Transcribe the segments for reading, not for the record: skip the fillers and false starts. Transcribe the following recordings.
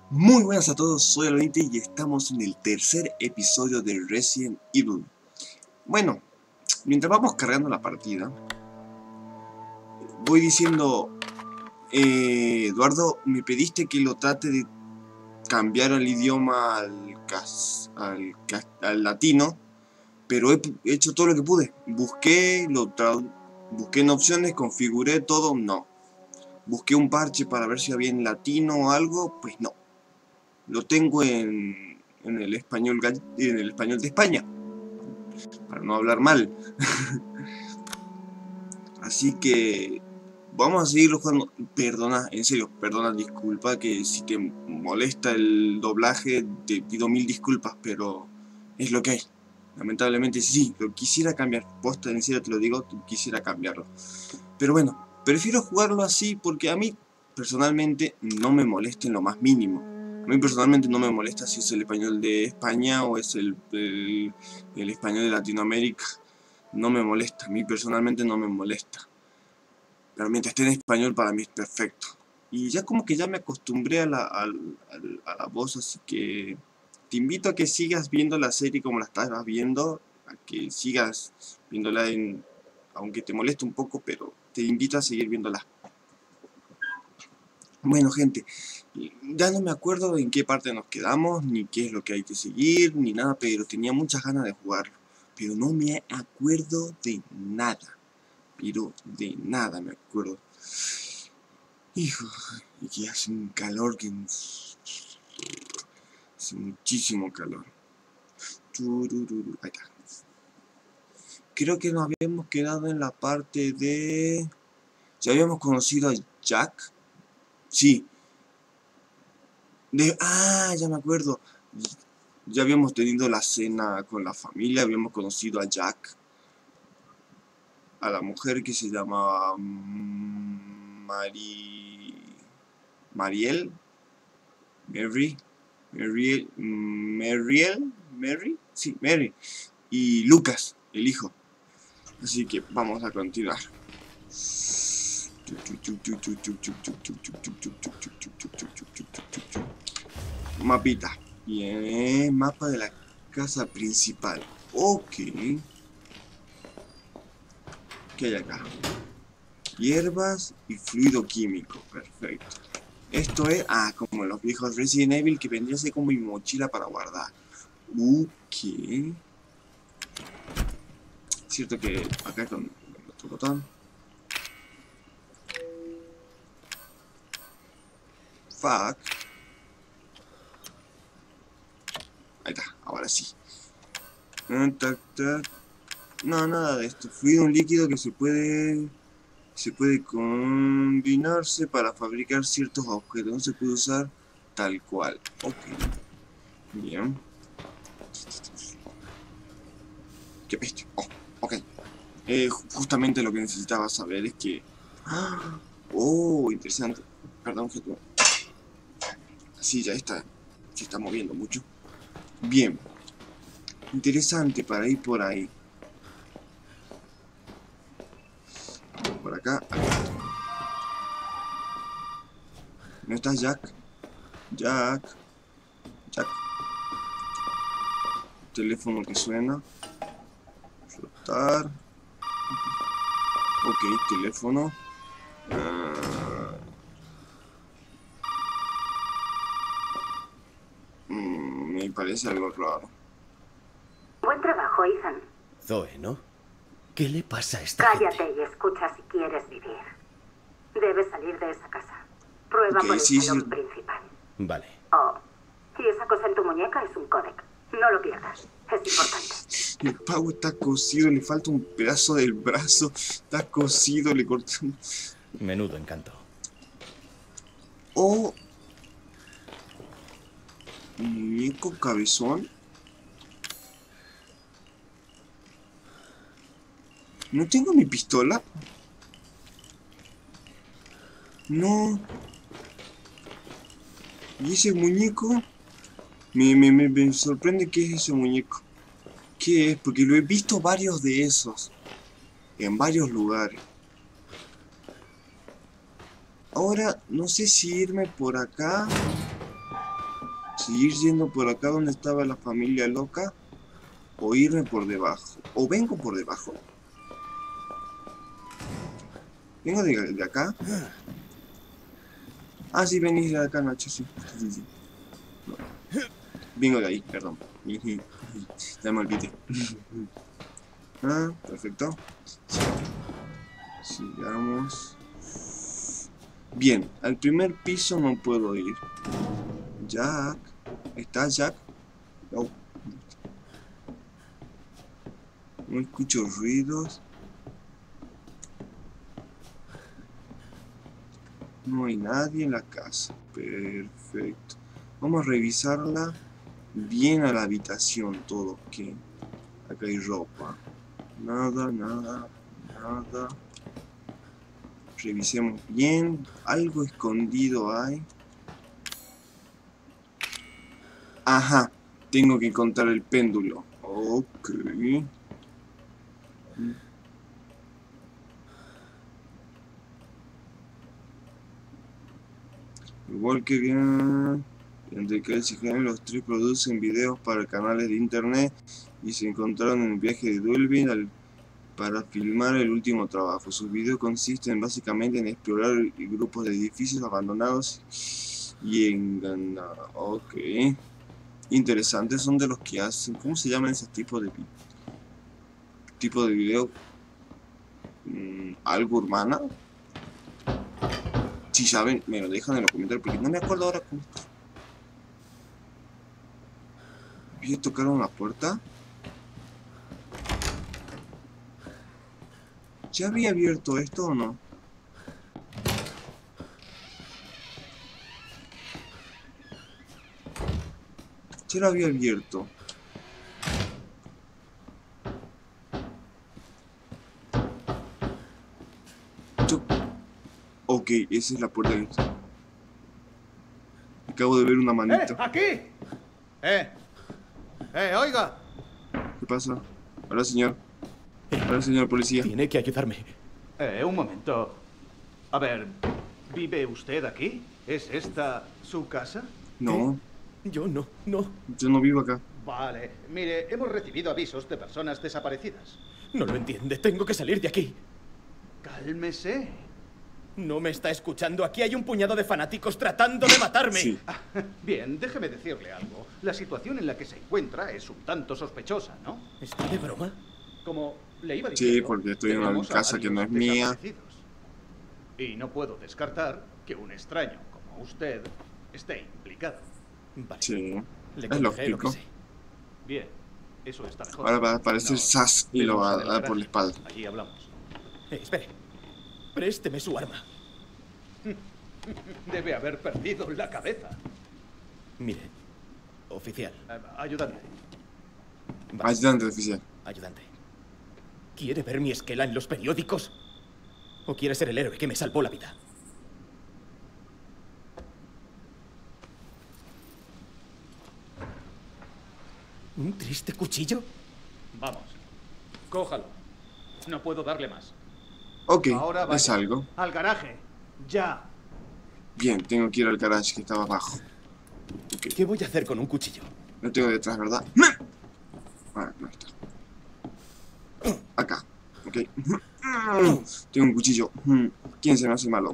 Muy buenas a todos, soy Alvinte y estamos en el tercer episodio de Resident Evil. Bueno, mientras vamos cargando la partida, voy diciendo, Eduardo, me pediste que lo trate de cambiar el idioma al latino, pero he hecho todo lo que pude. Busqué en opciones, configuré todo, no. Busqué un parche para ver si había en latino o algo, pues no. Lo tengo en el español de España, para no hablar mal. Así que vamos a seguirlo jugando. Perdona, en serio, perdona, disculpa que si te molesta el doblaje, te pido mil disculpas, pero es lo que hay. Lamentablemente sí, lo quisiera cambiar. Posta, en serio te lo digo, quisiera cambiarlo. Pero bueno, prefiero jugarlo así porque a mí personalmente no me molesta en lo más mínimo. A mí personalmente no me molesta si es el español de España o es el español de Latinoamérica. No me molesta, a mí personalmente no me molesta. Pero mientras esté en español para mí es perfecto. Y ya como que ya me acostumbré a la voz, así que te invito a que sigas viendo la serie como la estás viendo, a que sigas viéndola aunque te moleste un poco, pero te invito a seguir viéndola. Bueno, gente, ya no me acuerdo en qué parte nos quedamos, ni qué es lo que hay que seguir, ni nada, pero tenía muchas ganas de jugarlo. Pero no me acuerdo de nada. Pero de nada me acuerdo. Hijo, y que hace un calor que... hace muchísimo calor. Ahí está. Creo que nos habíamos quedado en la parte de... ¿Ya habíamos conocido a Jack? Sí. Ya me acuerdo. Ya habíamos tenido la cena con la familia, habíamos conocido a Jack. A la mujer que se llamaba... Mariel. Sí, Mary. Y Lucas, el hijo. Así que vamos a continuar. Mapita. Bien, mapa de la casa principal. Ok. ¿Qué hay acá? Hierbas y fluido químico. Perfecto. Esto es, como en los viejos Resident Evil, que vendría a ser como mi mochila para guardar. Ok. Cierto que acá con el otro botón. Fuck. Ahí está, ahora sí. No, nada de esto. Fluido un líquido que se puede combinarse para fabricar ciertos objetos. No se puede usar tal cual. Ok. Bien. Qué bestia. Oh, ok. Justamente lo que necesitaba saber es que... Oh, interesante. Perdón, que sí, ya está. Se está moviendo mucho. Bien. Interesante para ir por ahí. Por acá. ¿No estás, Jack? Jack. Teléfono que suena. Flotar. Ok, teléfono. Me parece algo raro. Buen trabajo, Ethan. Zoe, ¿no? ¿Qué le pasa a esta Cállate gente? y escucha si quieres vivir. Debes salir de esa casa. Prueba por el sí, salón sí. principal. Vale. Oh, y esa cosa en tu muñeca es un códec. No lo pierdas. Es importante. El pavo está cosido, le falta un pedazo del brazo. Está cosido, le cortan. Menudo encanto. Oh. Muñeco cabezón. ¿No tengo mi pistola? No. ¿Y ese muñeco? Me sorprende qué es ese muñeco. ¿Qué es? Porque lo he visto varios de esos. En varios lugares. Ahora, no sé si irme por acá. seguir yendo por acá donde estaba la familia loca, o irme por debajo, o vengo por debajo. Vengo de acá. Ah, sí, venís de acá, Nacho, sí. Sí. No. Vengo de ahí, perdón. Ya me olvidé. Ah, perfecto. Sigamos. Bien, al primer piso no puedo ir. Jack. ¿Está Jack? No. No escucho ruidos. No hay nadie en la casa. Perfecto. Vamos a revisarla bien a la habitación todo. Ok. Acá hay ropa. Nada, nada, nada. Revisemos bien. Algo escondido hay. Ajá. Tengo que encontrar el péndulo. Ok. Igual que bien. Entre que los tres producen videos para canales de internet y se encontraron en el viaje de Dulvin para filmar el último trabajo. Sus videos consisten básicamente en explorar grupos de edificios abandonados y enganar. Ok. Interesantes, son de los que hacen. ¿Cómo se llaman esos tipos de video? ¿Algo urbana? Si saben, me lo dejan en los comentarios porque no me acuerdo ahora cómo. ¿Vi tocar una puerta? ¿Ya había abierto esto o no? Ya lo había abierto. Ok, esa es la puerta que está. Acabo de ver una manita. ¡Aquí! Oiga. ¿Qué pasa? Hola, señor. Hola, señor policía. Tiene que ayudarme. Un momento. A ver, ¿vive usted aquí? ¿Es esta su casa? No, Yo no. yo no vivo acá. Vale. Mire, hemos recibido avisos de personas desaparecidas. No lo entiende. Tengo que salir de aquí. Cálmese. No me está escuchando. Aquí hay un puñado de fanáticos tratando de matarme. Sí. Bien, déjeme decirle algo. La situación en la que se encuentra es un tanto sospechosa, ¿no? ¿Está de broma? Como le iba Sí, diciendo, porque estoy en una tenemos a casa que no es varios mía. desaparecidos. Y no puedo descartar que un extraño como usted esté implicado. Vale. Sí, Le es contaré lo que lógico. sé. Bien, eso está mejor. Ahora va a aparecer No, Sass y lo va a vemos en el dar por la garaje. espalda. Allí hablamos. Espere. Présteme su arma. Debe haber perdido la cabeza. Mire, oficial. Ayudante. Vale. Ayudante oficial. Ayudante. ¿Quiere ver mi esquela en los periódicos? ¿O quiere ser el héroe que me salvó la vida? ¿Un triste cuchillo? Vamos. Cójalo. No puedo darle más. Ok, Ahora vaya. es algo. Al garaje. Ya. Bien, tengo que ir al garage que estaba abajo. Ok, ¿Qué voy a hacer con un cuchillo? lo tengo detrás, ¿verdad? Ah, no está. Acá, ok. Tengo un cuchillo. ¿Quién se me hace malo?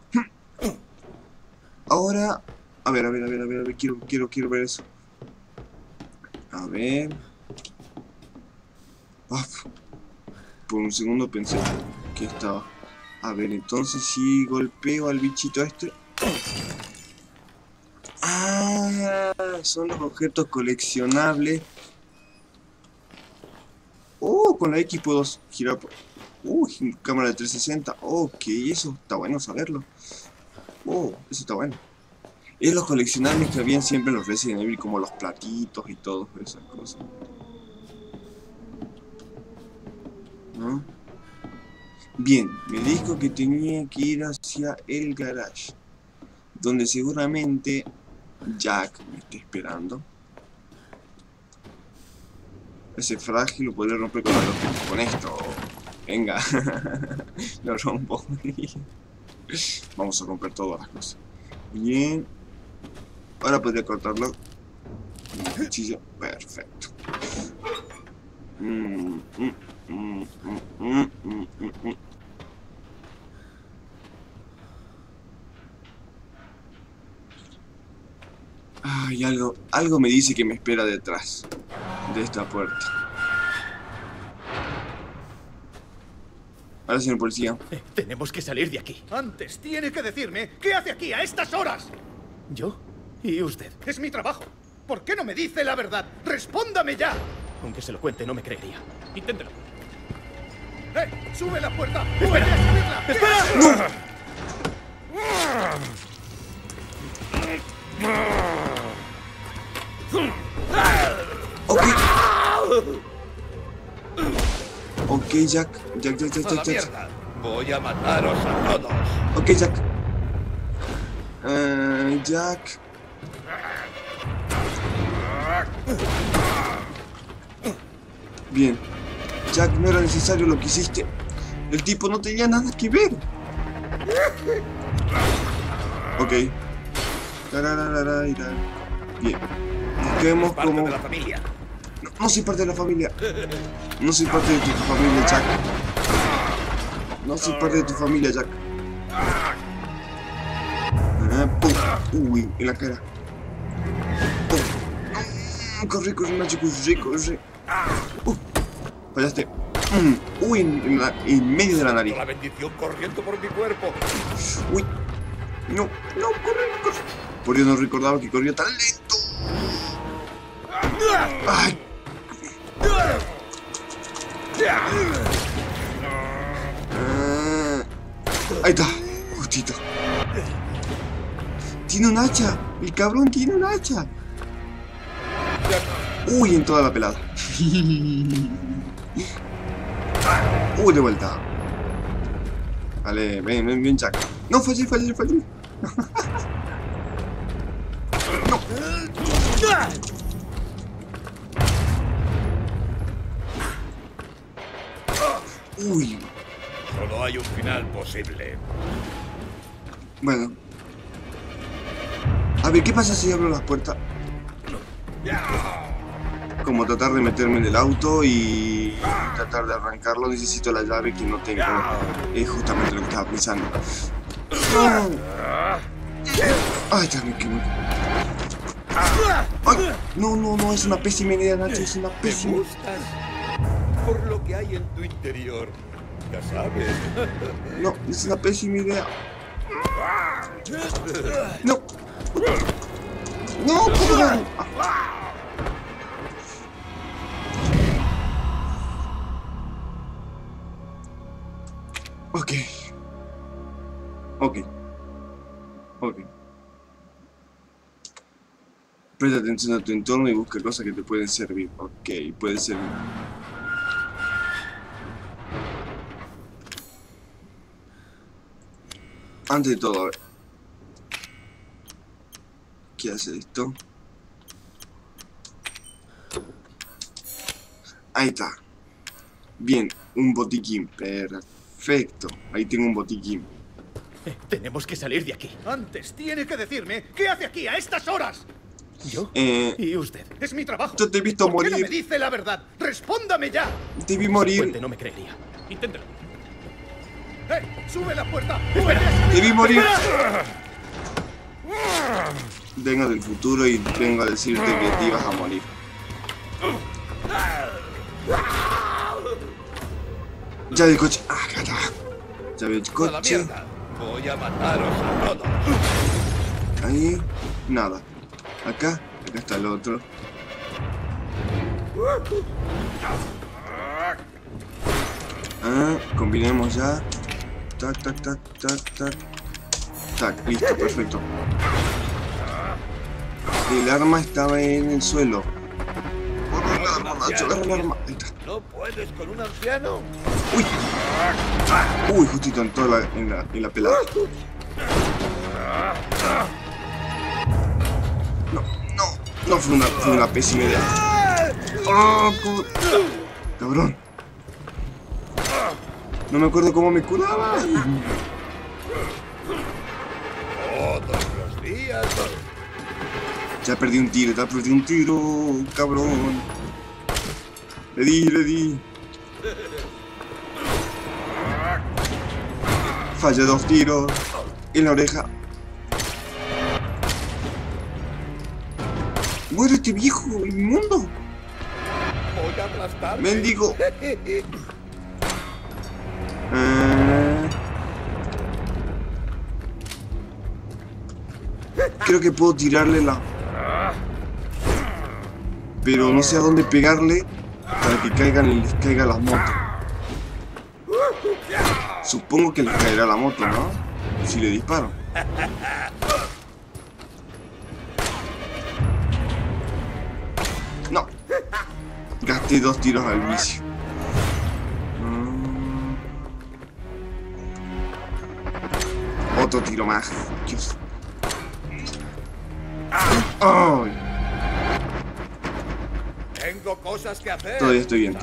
Ahora, a ver, quiero ver eso. A ver. Ah, por un segundo pensé que estaba. A ver, entonces si golpeo al bichito este. Ah, son los objetos coleccionables. Oh, con la X puedo girar por... Uy, cámara de 360. Ok, eso está bueno saberlo. Oh, eso está bueno. Es los coleccionables que habían siempre en los Resident Evil, como los platitos y todas esas cosas. ¿No? Bien, me dijo que tenía que ir hacia el garage, donde seguramente Jack me está esperando. Ese frágil lo podré romper con esto. Venga, lo rompo. Vamos a romper todas las cosas. Bien. Ahora podría cortarlo. Cuchillo, perfecto. Ay, algo me dice que me espera detrás de esta puerta. Ahora, señor policía. Tenemos que salir de aquí. Antes tiene que decirme qué hace aquí a estas horas. ¿Yo? ¿Y usted? Es mi trabajo. ¿Por qué no me dice la verdad? ¡Respóndame ya! Aunque se lo cuente, no me creería. Inténtelo. ¡Sube la puerta! ¡Espera! ¡Subirla! ¡Espera! Ok. Ok, Jack. Jack. Voy a mataros a todos. Ok, Jack. Jack. Bien. Jack, no era necesario lo que hiciste. El tipo no tenía nada que ver. Ok. Bien. Busquemos como... de la familia. No soy parte de la familia. No soy parte de tu familia, Jack. No soy parte de tu familia, Jack. Pum. Uy, en la cara. Pum. Corre, Nacho, corre. Fallaste. Uy, en medio de la nariz. La bendición corriendo por mi cuerpo. Uy. No, corre. Por Dios, no recordaba que corría tan lento. Ay. Ahí está, justito. Tiene un hacha. El cabrón tiene un hacha. Uy, en toda la pelada. Uy, de vuelta. Vale, ven, Jack. No, fallé. No. Uy. Solo hay un final posible. Bueno. A ver, ¿qué pasa si abro las puertas? Como tratar de meterme en el auto y tratar de arrancarlo. Necesito la llave que no tengo. Es justamente lo que estaba pensando. Ay, también que no. Ay, no, es una pésima idea, Nacho, es una Me pésima. gustas por lo que hay en tu interior. Ya sabes. No, es una pésima idea. No, perdón. Ok. Presta atención a tu entorno y busca cosas que te pueden servir. Ok, puede servir. Antes de todo, a ver. ¿Qué hace esto? Ahí está. Bien, un botiquín. Perfecto. Ahí tengo un botiquín. Tenemos que salir de aquí. Antes tiene que decirme qué hace aquí a estas horas. ¿Yo? ¿Y usted? Es mi trabajo. Yo te he visto ¿Por qué no morir. me dice la verdad? ¡Respóndame ya! Te vi Si morir. cuente, no me creería. Inténtelo. ¡Sube la puerta! Te vi morir. Vengo del futuro y vengo a decirte que te ibas a morir. Ya del coche. Ah, carajo. Ya del A la coche. mierda. Voy a mataros a todos. Ahí. Nada. Acá está el otro. Combinemos ya. Tac. Tac, listo, perfecto. El arma estaba en el suelo. Agarra el arma, Nacho, agarra el arma. Ahí está. ¿No puedes con un anciano? Uy, justito en toda en la pelada. No fue una pésima idea. Oh, cabrón. No me acuerdo cómo me curaba. Todos los días. Ya perdí un tiro, cabrón. Le di. Fallé 2 tiros en la oreja. Muere este viejo inmundo. Voy a aplastarme. Mendigo. Creo que puedo tirarle la... Pero no sé a dónde pegarle para que caigan y les caiga las motos. Supongo que les caerá la moto, ¿no? Si le disparo. No. Gasté 2 tiros al vicio. Otro tiro más. Dios. ¡Ay! Tengo cosas que hacer. Todavía estoy bien,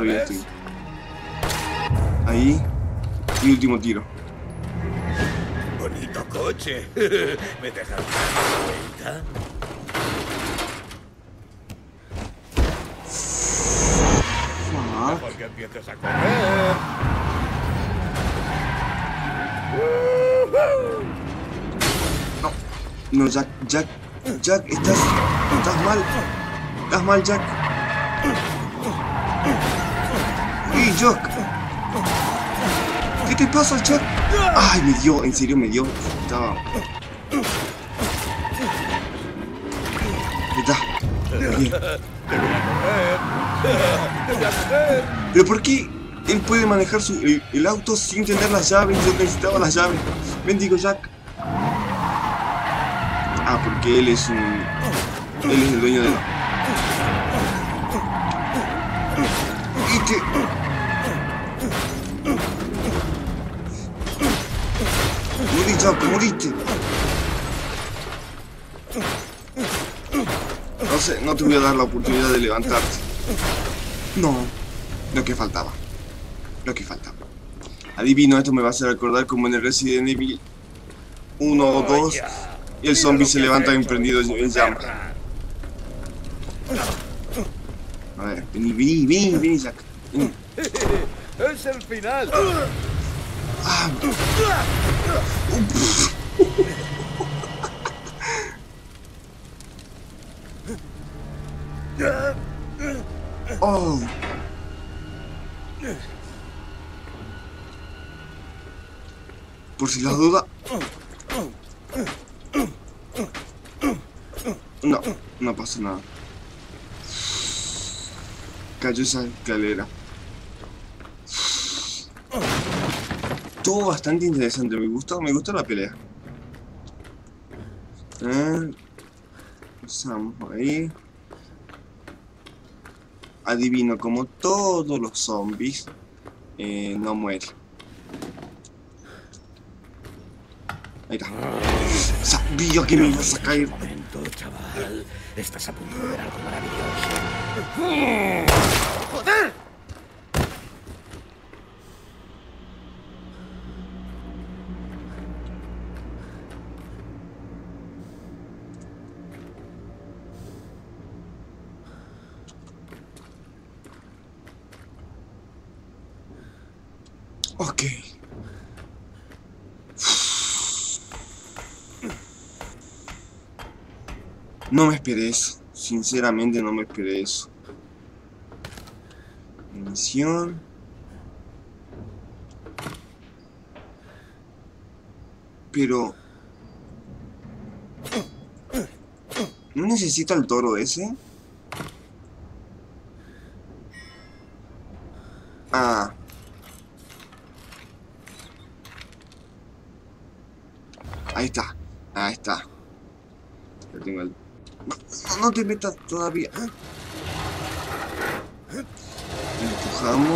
Ahí. Y último tiro. Bonito coche. ¿Me dejas dar una vuelta? Porque empieces a correr. No, Jack, estás mal. Estás mal, Jack. ¡Ey, Jack! ¿Qué te pasa, Jack? ¡Ay, me dio! En serio, me dio. Estaba... Ahí está. Bien. ¿Pero por qué él puede manejar el auto sin tener las llaves? Yo necesitaba las llaves. Bendigo, Jack. Ah, porque él es el dueño de la... Morí, Jack, moriste. No sé, no te voy a dar la oportunidad de levantarte. No, lo que faltaba. Adivino, esto me va a hacer recordar como en el Resident Evil 1 o 2 y el zombie se levanta emprendido en llamas. A ver, vení, Jack. Vení. Es el final. Ah. Oh. Por si las dudas. No pasa nada. Cayó esa escalera. Todo bastante interesante, me gustó la pelea. Pasamos ahí. Adivino, como todos los zombies, no muere. Ahí está. Sabía que me ibas a caer. Momento, chaval. Estás a punto de ver algo maravilloso. ¡Joder! Ok. No me esperé eso. Sinceramente no me esperé eso. Misión. Pero... ¿no necesita el toro ese? Ah. Ahí está. Ya tengo el... No te metas todavía. Empujamos.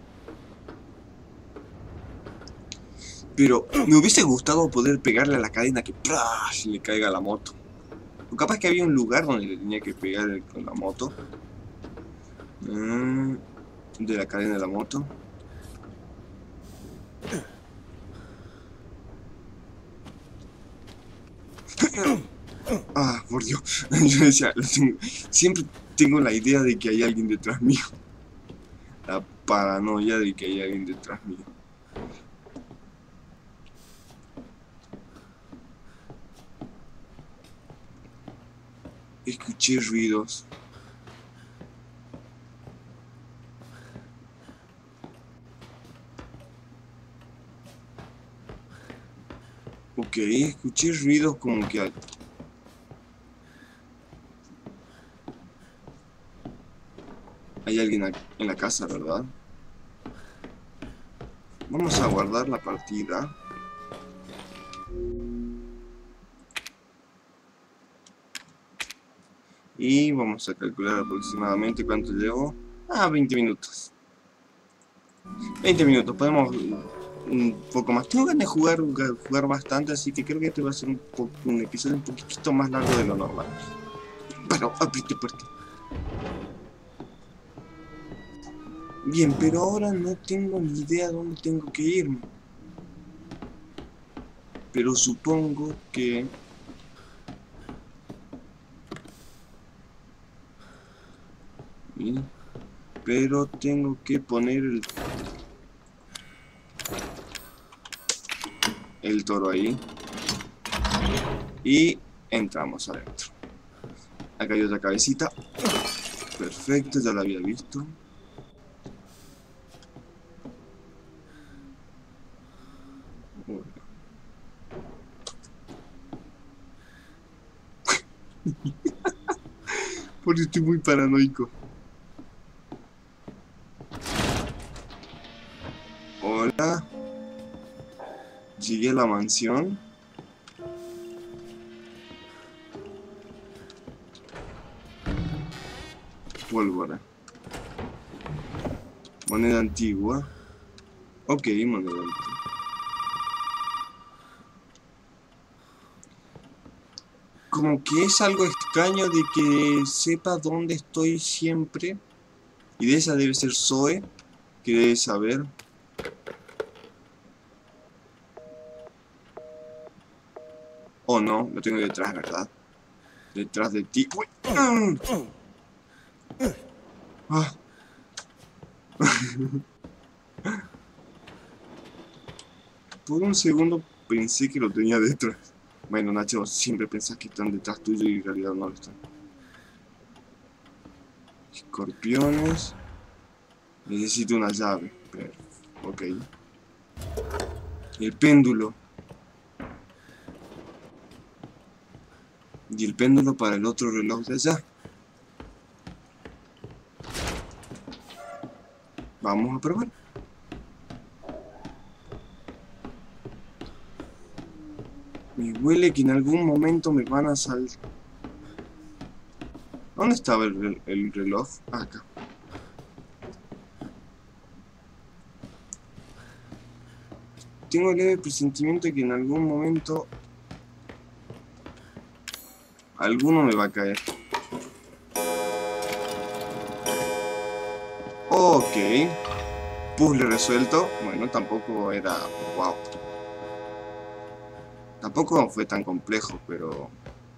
Pero me hubiese gustado poder pegarle a la cadena que ¡prash! Le caiga a la moto. O capaz que había un lugar donde le tenía que pegar con la moto. De la cadena de la moto. Ah, por Dios. Yo decía, siempre tengo la idea de que hay alguien detrás mío. La paranoia de que hay alguien detrás mío. Escuché ruidos. Ok, escuché ruidos como que... Hay alguien en la casa, ¿verdad? Vamos a guardar la partida. Y vamos a calcular aproximadamente cuánto llevo. 20 minutos. 20 minutos, podemos un poco más. Tengo ganas de jugar bastante, así que creo que este va a ser un episodio un poquito más largo de lo normal. Bueno, apriete fuerte. Bien, pero ahora no tengo ni idea dónde tengo que irme. Pero supongo que... Pero tengo que poner el toro ahí. Y entramos adentro. Acá hay otra cabecita. Perfecto, ya la había visto. Porque estoy muy paranoico. Hola. Llegué a la mansión. Pólvora. Moneda antigua. Ok, moneda antigua. Como que es algo extraño de que sepa dónde estoy siempre. Y de esa debe ser Zoe, que debe saber. Oh no, lo tengo detrás, ¿verdad? Detrás de ti. ¡Uy! Ah. Por un segundo pensé que lo tenía detrás. Bueno, Nacho, siempre pensás que están detrás tuyo y en realidad no lo están. Escorpiones. Necesito una llave. Pero, ok. El péndulo. Y el péndulo para el otro reloj de allá. Vamos a probar. Me huele que en algún momento me van a saltar. ¿Dónde estaba el reloj? Acá. Tengo el leve presentimiento de que en algún momento alguno me va a caer. Ok. Puzzle resuelto. Bueno, tampoco era... wow. Tampoco fue tan complejo, pero...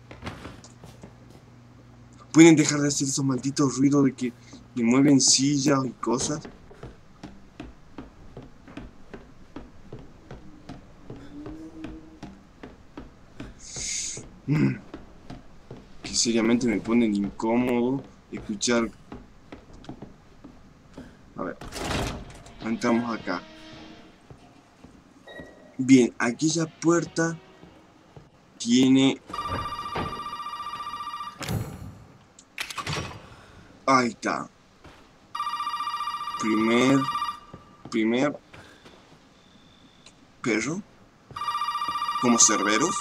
¿Pueden dejar de hacer esos malditos ruidos de que me mueven sillas y cosas? Que seriamente me ponen incómodo escuchar... A ver. Entramos acá. Bien, aquella puerta tiene... Ahí está. Primer perro. Como Cerberos.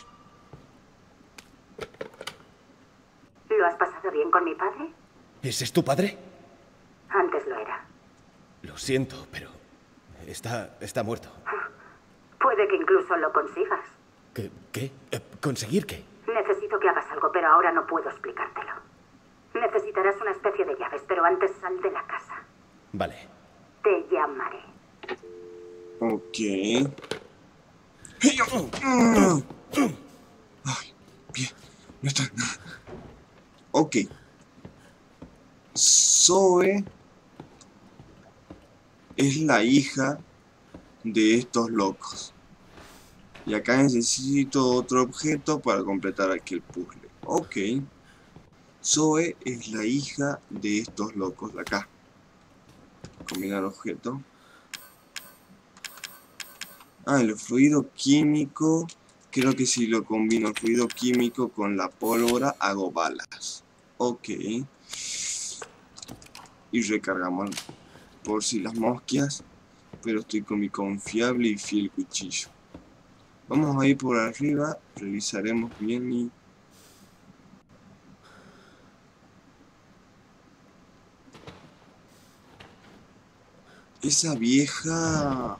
¿Lo has pasado bien con mi padre? ¿Ese es tu padre? Antes lo era. Lo siento, pero está muerto. Puede que incluso lo consigas. ¿Qué? ¿Conseguir qué? Necesito que hagas algo, pero ahora no puedo explicártelo. Necesitarás una especie de llaves, pero antes sal de la casa. Vale. Te llamaré. Ok. Ay, bien. No está. Ok. Zoe es la hija de estos locos. Y acá necesito otro objeto para completar aquel puzzle. Ok. Zoe es la hija de estos locos de acá. Combinar objeto. Ah, el fluido químico. Creo que si lo combino el fluido químico con la pólvora, hago balas. Ok. Y recargamos por si las mosquias. Pero estoy con mi confiable y fiel cuchillo. Vamos a ir por arriba. Revisaremos bien y... Esa vieja...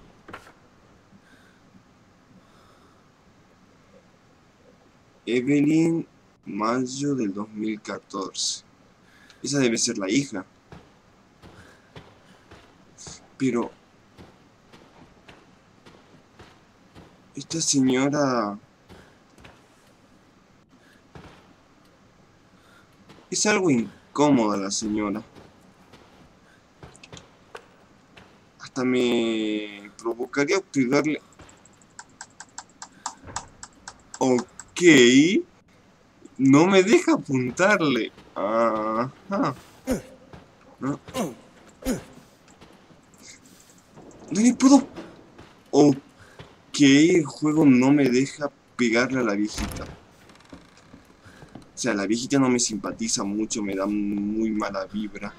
Evelyn, mayo del 2014. Esa debe ser la hija. Pero... esta señora... es algo incómoda la señora. Hasta me provocaría pegarle... Ok. No me deja apuntarle. Ajá. No. No le puedo... Ok, el juego no me deja pegarle a la viejita. O sea, la viejita no me simpatiza mucho, me da muy mala vibra.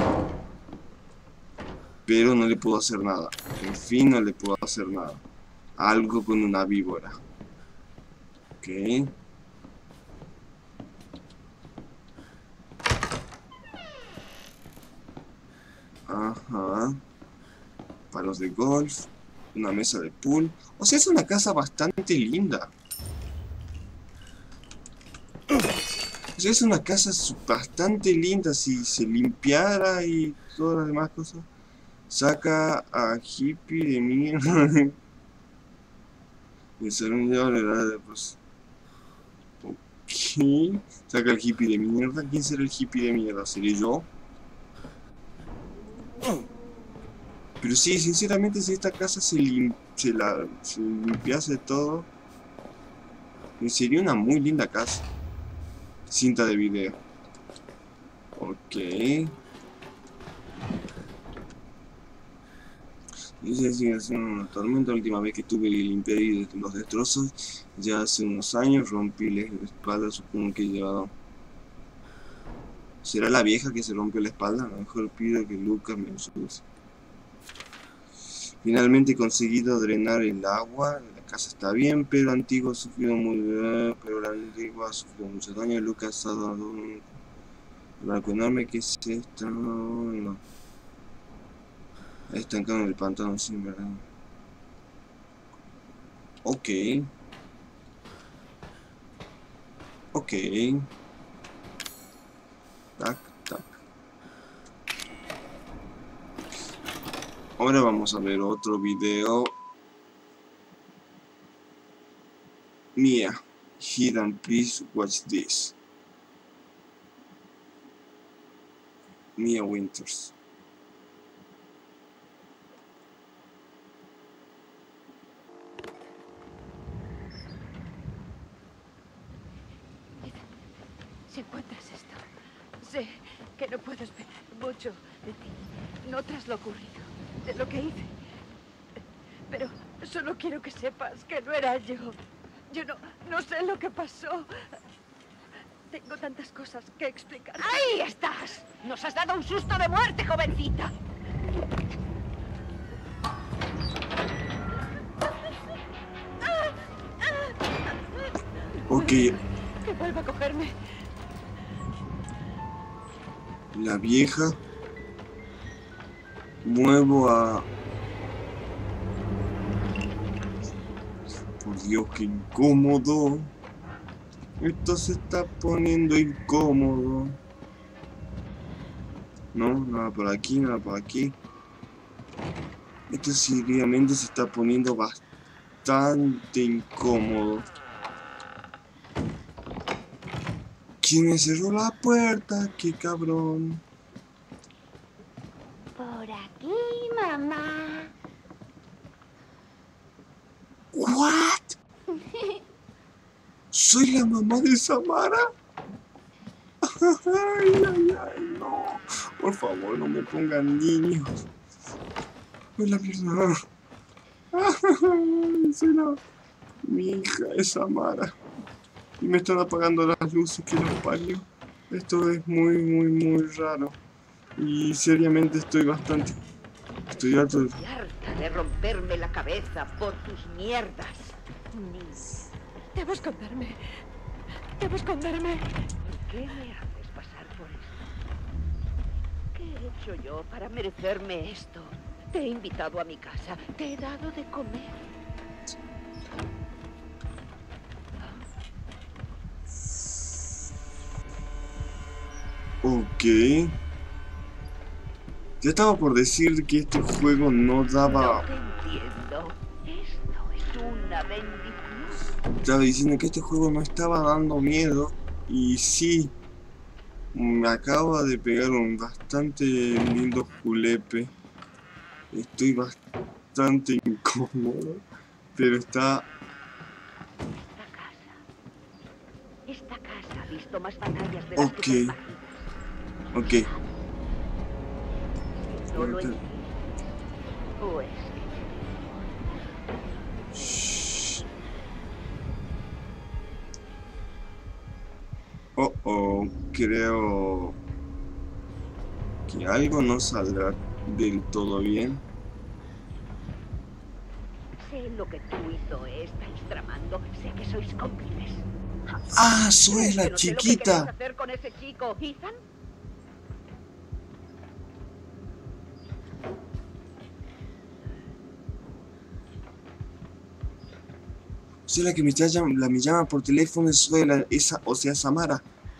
Pero no le puedo hacer nada. En fin, no le puedo hacer nada. Algo con una víbora. Ok. Ajá. Palos de golf. Una mesa de pool. O sea, es una casa bastante linda. O sea, es una casa bastante linda. Si se limpiara y todas las demás cosas. Saca a hippie de mierda. El salón de ahora, pues. Ok. Saca al hippie de mierda. ¿Quién será el hippie de mierda? ¿Seré yo? Pero sí, sinceramente, si esta casa se limpiase todo, sería una muy linda casa. Cinta de video. Ok. Dice sigue haciendo una tormenta. La última vez que tuve que limpiar los destrozos, ya hace unos años, rompí la espalda, supongo que he llevado. ¿Será la vieja que se rompió la espalda? A lo mejor pido que Lucas me ayude. Finalmente he conseguido drenar el agua. La casa está bien, pero Antigua ha sufrido pero la Antigua ha sufrido mucho daño. Lucas ha dado un barco enorme. ¿Qué es esto? No. Estancado en el pantano, sin verdad. Ok. Ok. Tac, tac. Ahora vamos a ver otro video. Mia, Hidden, please watch this. Mia Winters. Si encuentras esto, sé que no puedo esperar mucho de ti, no tras lo ocurrido, de lo que hice. Pero solo quiero que sepas que no era yo. Yo no sé lo que pasó. Tengo tantas cosas que explicar. ¡Ahí estás! ¡Nos has dado un susto de muerte, jovencita! Ok. Que vuelva a cogerme. La vieja. Muevo a... Por Dios, qué incómodo. Esto se está poniendo incómodo. No, nada por aquí, nada por aquí. Esto seriamente se está poniendo bastante incómodo. ¿Quién me cerró la puerta? ¡Qué cabrón! Por aquí, mamá. ¿What? ¿Soy la mamá de Samara? Ay, ay, ay, no. Por favor, no me pongan niños. Soy la mierda. Soy mi hija es Samara. Y me están apagando las luces que los parió. Esto es muy, muy, muy raro. Y seriamente estoy harto de... Estoy harta de romperme la cabeza por tus mierdas. Debo esconderme. Debo esconderme. ¿Por qué me haces pasar por esto? ¿Qué he hecho yo para merecerme esto? Te he invitado a mi casa, te he dado de comer. Ok. Ya estaba por decir que este juego no daba... No te entiendo. Esto es una bendición. Estaba diciendo que este juego no estaba dando miedo. Y sí, me acaba de pegar un bastante lindo julepe. Estoy bastante incómodo. Pero está... Esta casa ha visto más batallas de las que te imaginas. Ok. No lo entiendo. ¿O es que Shh. Oh, creo que algo no saldrá del todo bien. sé lo que tú y Zoe estáis tramando? Sé que sois cómplices. ¡Ah, Zoe es la ¿Pero sé lo que chiquita! queréis hacer con ese chico, Ethan? O sea, la que me llama por teléfono es Zoe, o sea, Samara.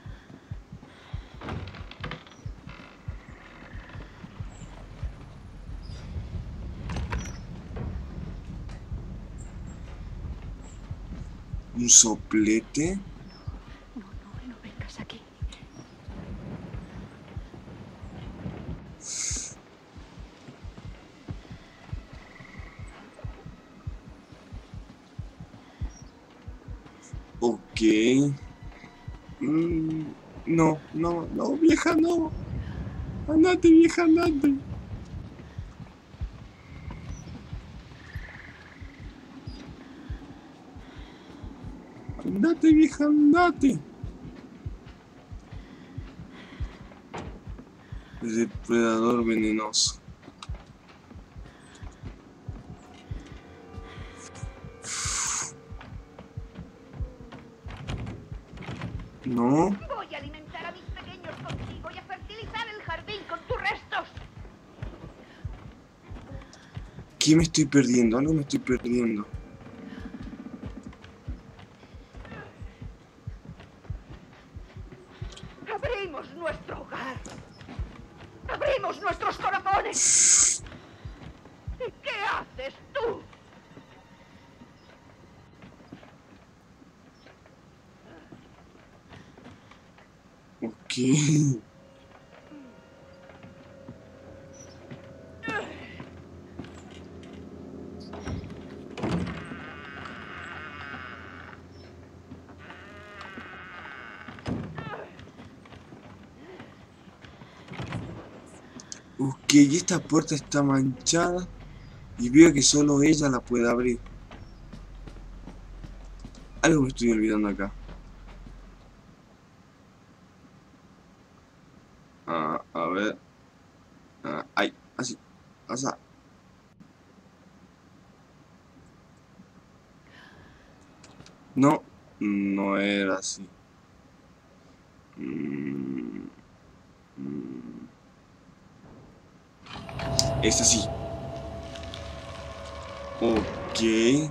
¿Un soplete? No vengas aquí. Ok. No, vieja, no. Andate, vieja, andate. Andate, vieja, andate. Depredador venenoso. No. Voy a alimentar a mis pequeños contigo y a fertilizar el jardín con tus restos. ¿Qué me estoy perdiendo? Algo me estoy perdiendo. Abrimos nuestro hogar. Abrimos nuestros corazones. ¿Y qué haces tú? Ok. Ok, esta puerta está manchada y veo que solo ella la puede abrir. Algo me estoy olvidando acá. A ver. Ay, así. Pasa. No, no era así. Es así. Ok.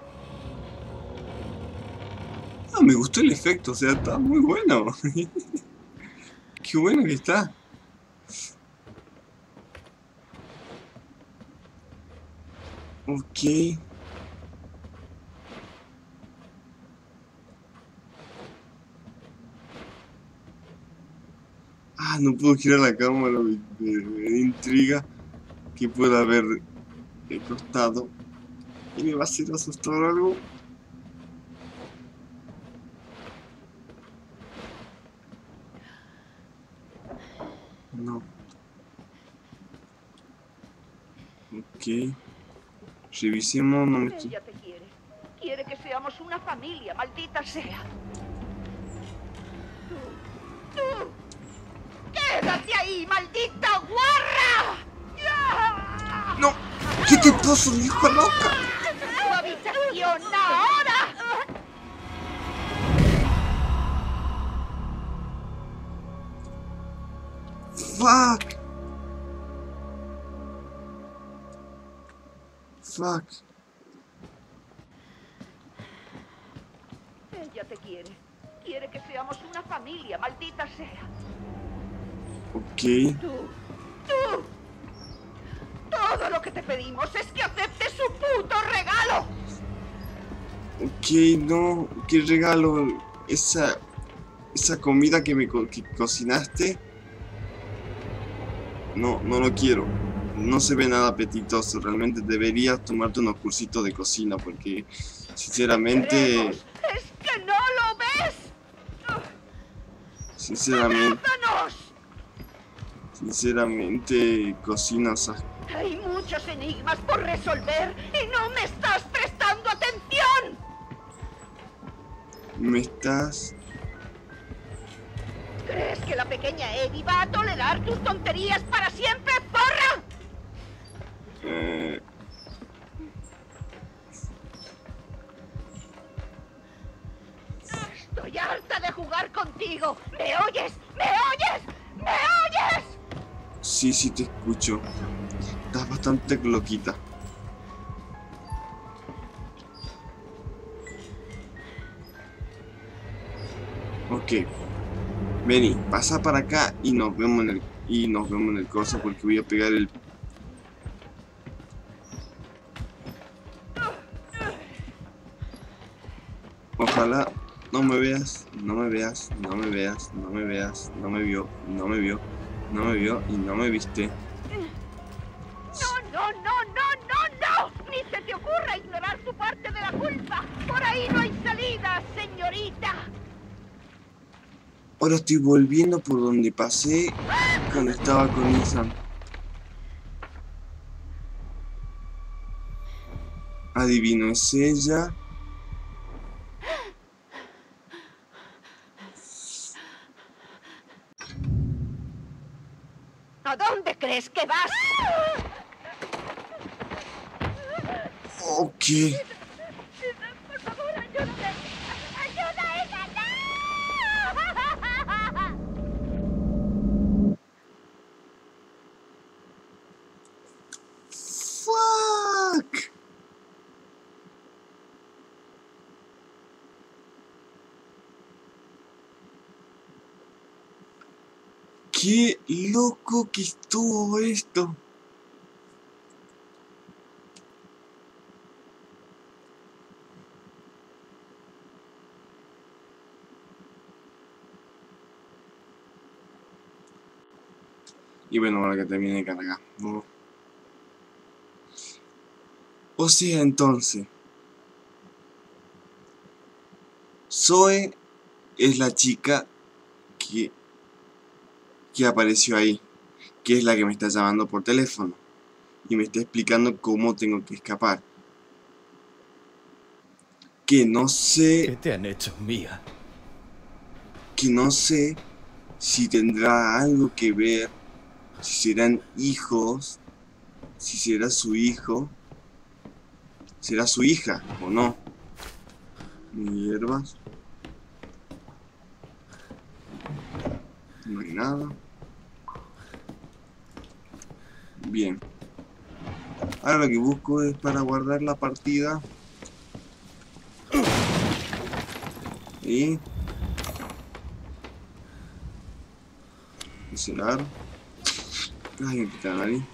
Ah, me gustó el efecto, o sea, está muy bueno. Qué bueno que está. Ok. Ah, no puedo girar la cámara, me da intriga que pueda haber costado. ¿Y me va a hacer asustar algo? No. Ok. Revisemos, no me estoy... Ella te quiere. Quiere que seamos una familia, maldita sea. ¡Tú! ¡Quédate ahí, maldita guarra! ¡No! ¿Qué te pasa, vieja loca? ¡Tu habitación ahora! Fuck. Fuck. Ella te quiere. Quiere que seamos una familia, maldita sea. Ok. Tú. Todo lo que te pedimos es que aceptes su puto regalo. Ok, no. ¿Qué regalo? Esa comida que que cocinaste. No lo quiero. No se ve nada apetitoso. Realmente deberías tomarte unos cursitos de cocina porque, sinceramente... ¡Es que no lo ves! Sinceramente, cocinas... Hay muchos enigmas por resolver y no me estás prestando atención. Me estás... ¿Crees que la pequeña Eddie va a tolerar tus tonterías para siempre, porra? Estoy harta de jugar contigo. ¿Me oyes? ¿Me oyes? ¿Me oyes? Sí, te escucho. Estás bastante loquita. Ok. Vení, pasa para acá y nos vemos en el coso porque voy a pegar el... Ojalá no me veas, no me veas, no me veas, no me veas, no me vio, no me vio, no me vio y no me viste. No, ni se te ocurra ignorar tu parte de la culpa. Por ahí no hay salida, señorita. Ahora estoy volviendo por donde pasé cuando estaba con Ethan. Adivino, es ella. ¿A dónde crees que vas? Ok. Por favor, ayúdame. ¡Ayuda, Eva! Fuck. Qué loco que estuvo esto. Y bueno, ahora que termine de cargar. ¿No? O sea, entonces, Zoe es la chica que apareció ahí, que es la que me está llamando por teléfono y me está explicando cómo tengo que escapar. Que no sé... ¿Qué te han hecho, Mia? Que no sé si tendrá algo que ver, si serán hijos, si será su hijo, será su hija o no. Hierbas. No hay nada. Bien. Ahora lo que busco es para guardar la partida. Y... Cancelar. Ay, me quita la nariz.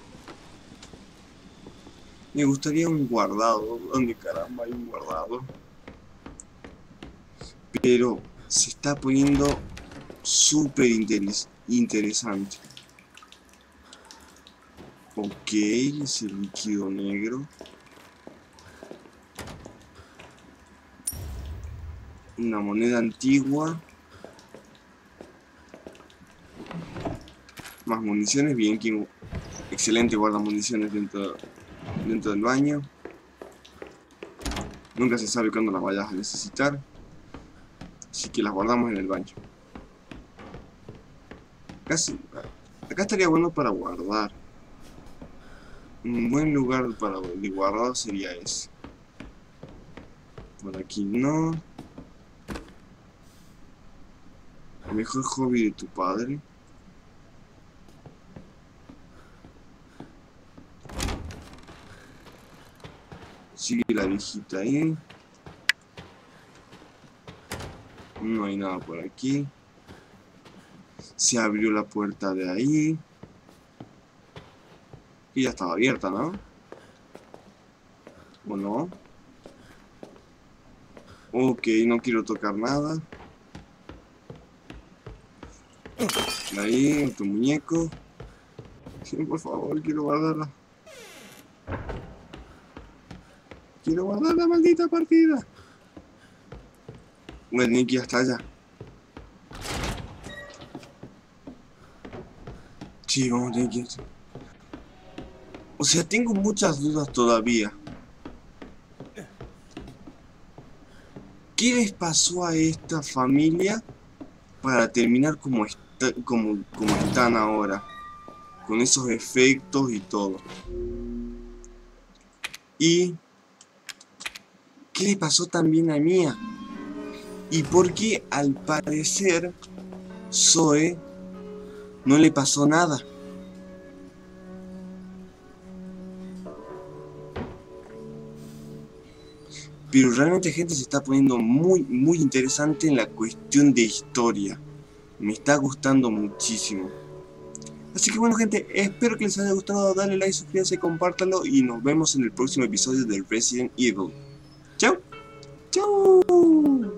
Me gustaría un guardado. ¿Dónde caramba hay un guardado? Pero se está poniendo súper interesante. Ok, ese líquido negro. Una moneda antigua. Más municiones, bien, que excelente guarda municiones dentro del baño. Nunca se sabe cuándo las vayas a necesitar. Así que las guardamos en el baño. Acá estaría bueno para guardar. Un buen lugar de guardado sería ese. Por aquí no. El mejor hobby de tu padre. Sigue la viejita ahí. No hay nada por aquí. Se abrió la puerta de ahí. Y ya estaba abierta, ¿no? ¿O no? Ok, no quiero tocar nada. Ahí, tu muñeco. Sí, por favor, quiero guardarla. Quiero guardar la maldita partida. Bueno, Nicky, hasta allá. Sí, vamos, Nicky. O sea, tengo muchas dudas todavía. ¿Qué les pasó a esta familia para terminar como están ahora? Con esos efectos y todo. Y ¿qué le pasó también a Mia? Y por qué al parecer Zoe no le pasó nada. Pero realmente, gente, se está poniendo muy interesante en la cuestión de historia. Me está gustando muchísimo. Así que bueno, gente, espero que les haya gustado. Dale like, suscríbanse, compártanlo y nos vemos en el próximo episodio de Resident Evil. ¡Chao! ¡Chao!